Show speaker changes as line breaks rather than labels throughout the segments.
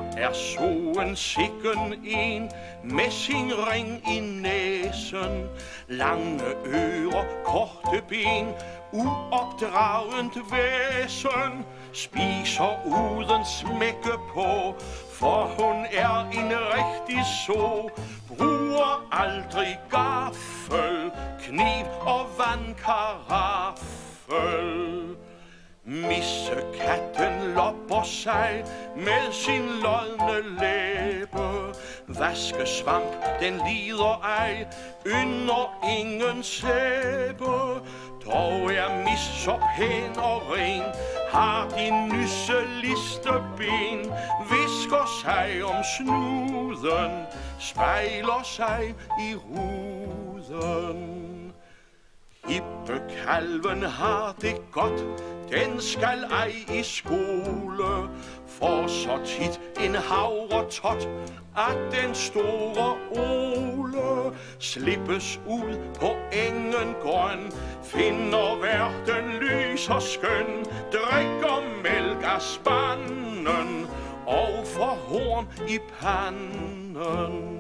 er soen sikken en med sin ring i næsen, lange ører, korte ben, uopdragent væsen, spiser uden smække på, for hun er en rigtig så, bruger aldrig gaffel, kniv og vandkaraffel. Missekatten lopper sig med sin lodne læbe. Vaskesvamp, den lider ej, ynder ingen sæbe. Dog er mis så pæn og ren, har de nysseliste ben, visker sig om snuden, spejler sig i ruden. Hippekalven har det godt, den skal ej i skole, for så tit en havretot, at den store Ole slippes ud på engen grøn, finder verden lys og skøn, drikker mælk af spanden og får horn i panden.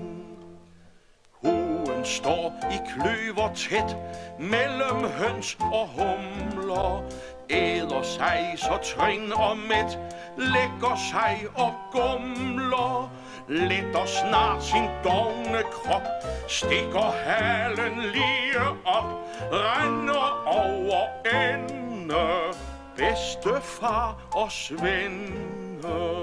Huen står i kløver tæt mellem høns og humler, æder sig så trin og mæt, lægger sig og gumler, letter snart sin dovne krop, stikker halen lige op, render over ende, bedstefar og svende.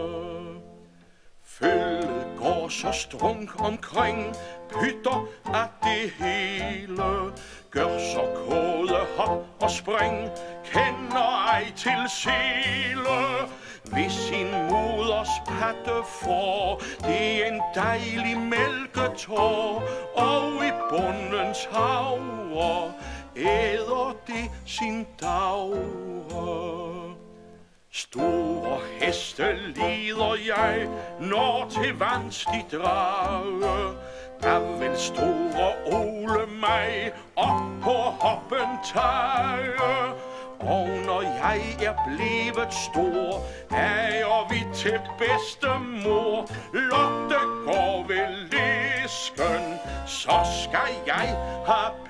Følget går så strunk omkring, pytter af det hele, gør så kode hop og spring, kender ej til sele. Hvis sin moders patte får, det er en dejlig mælketår, og i bundens havre æder det sin davre. Store heste lider jeg, når til vands de drage. Der vil store Ole mig op på hoppen tage. Og når jeg er blevet stor, er vi til bedstemor. Lotte går ved læsken, så skal jeg have